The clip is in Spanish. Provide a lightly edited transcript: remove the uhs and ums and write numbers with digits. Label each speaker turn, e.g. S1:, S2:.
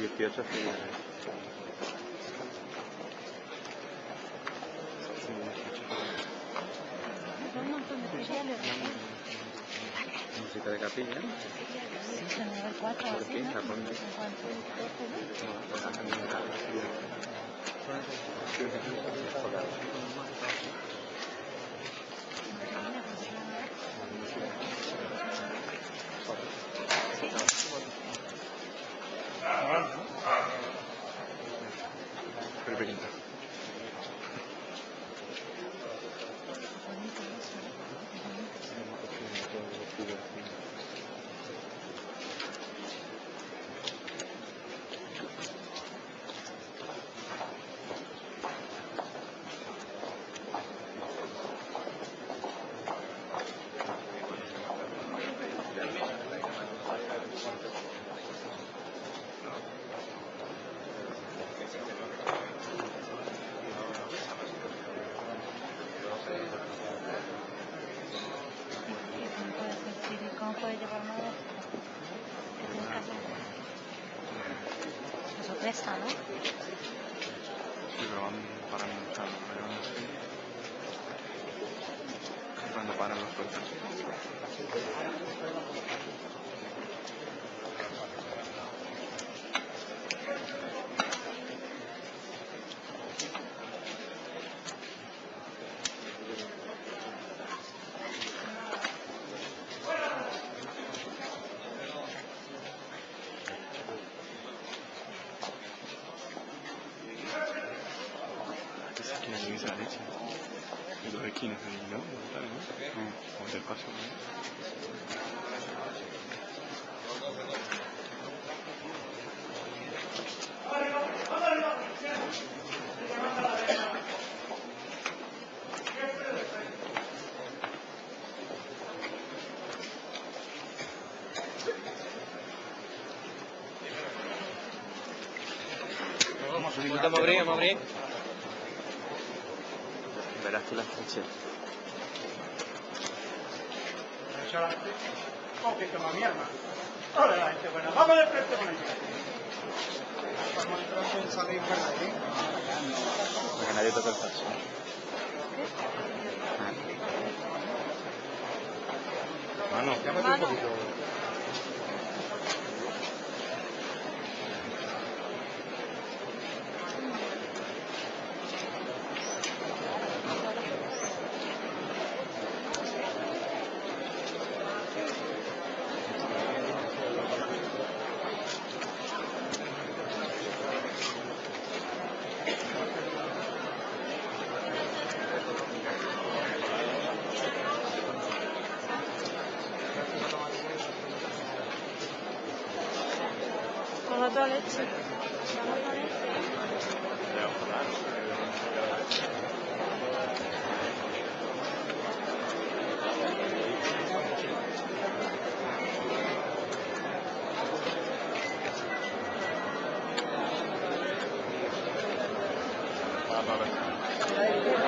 S1: 18 figuras.
S2: Son un montón de cereales.
S1: Música de capilla.
S2: Sí, son nivel 4 o así, ¿no? ¿Cómo puede llevar una de estas? ¿Qué tienes que hacer? Eso presta, ¿no?
S1: Sí, pero van parando cuando paran los puertos. Esquina de esa leche. Y los esquinas de ¿no? O del paso, ¿no?
S3: Vamos a abrir.
S1: Verás tú las leches.
S4: Oh, que toma mierda. Hola, la gente buena. Vamos de frente con ella. Vamos de frente en salir por aquí.
S1: Porque nadie toca el paso. Mano,
S4: Llámate un poquito.
S2: Con otra leche.
S1: Vamos a ver.